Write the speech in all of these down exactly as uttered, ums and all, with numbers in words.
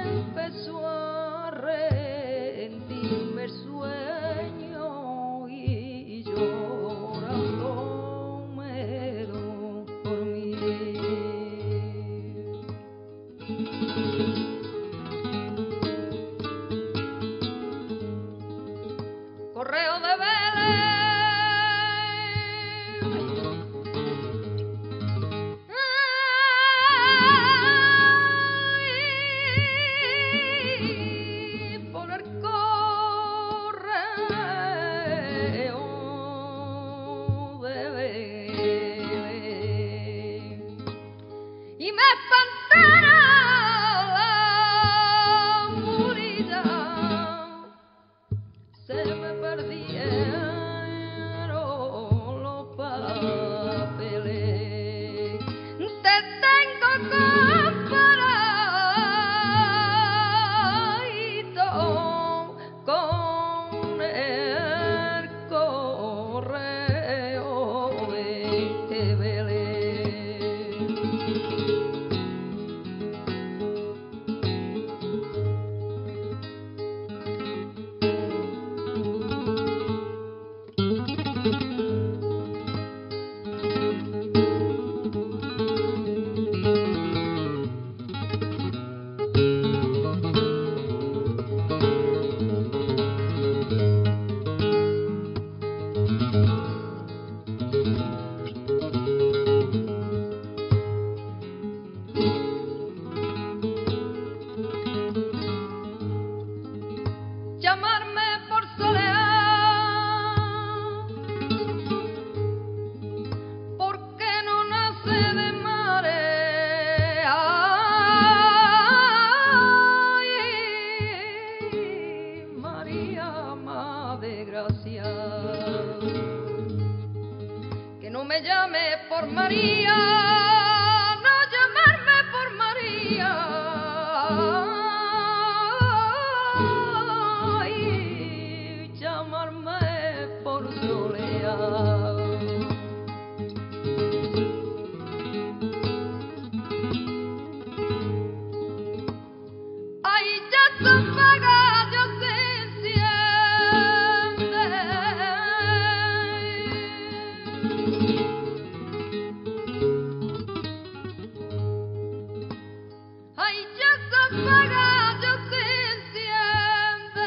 empezó a rendirme el sueño y llorando me dormí. Correo de y me espantara la murilla, se me perdieron los papeles, te tengo comparadito con el correo de Belén. Llamarme por soleá, porque no nace de marea. Ay, María, Madre de Gracia, que no me llame por María, no llamarme por María. Ay, ya se apaga, ya se enciende. Ay, ya se apaga, ya se enciende.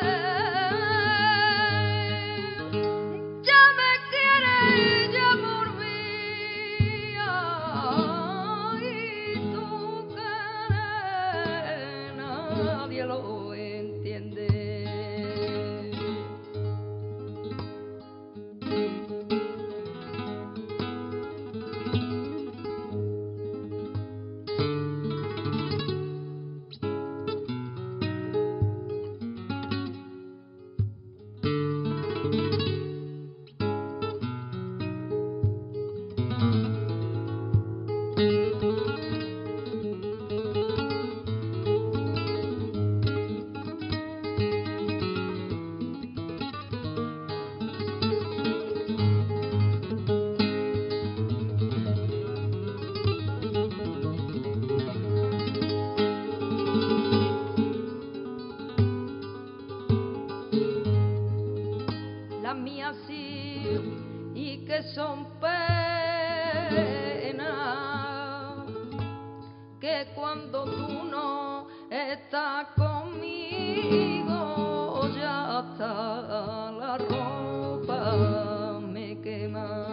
Ya me quiere, ya volvía. Y tú querer, nadie lo entiende. Las mías sí, y que son penas, que cuando tú no estás conmigo ya hasta la ropa me quema.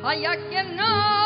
hay a quien no